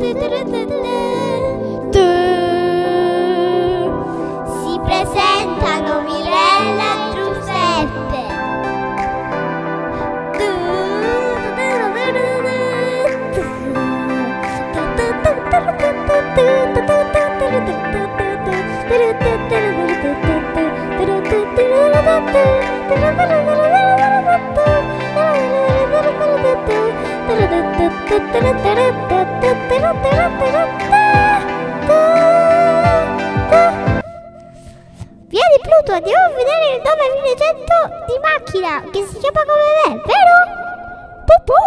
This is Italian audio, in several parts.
Si presentano Mirella e Giuseppe. Vieni Pluto, andiamo a vedere il nuovo avvenimento di macchina che si chiama come me, vero? Pupù!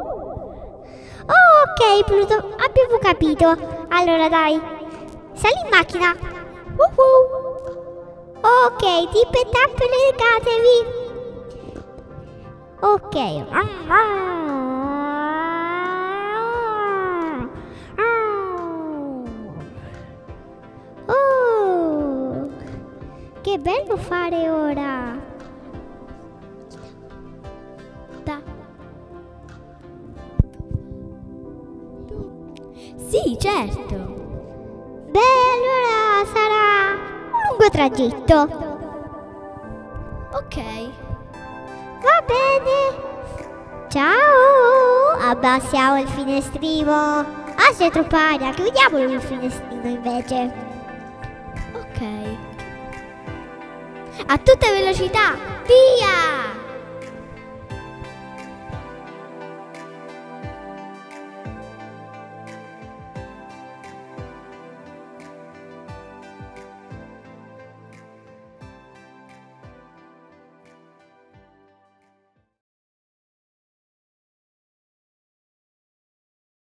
Ok Pluto, abbiamo capito. Allora dai, sali in macchina. Ok, tip e tap, legatevi. Ok. Oh, che bello fare ora. Sì, certo. Beh, allora sarà un lungo tragitto. Ok. Va bene. Ciao. Abbassiamo il finestrino. Ah, c'è troppa aria. Chiudiamolo il finestrino invece. Ok. A tutta velocità. Via!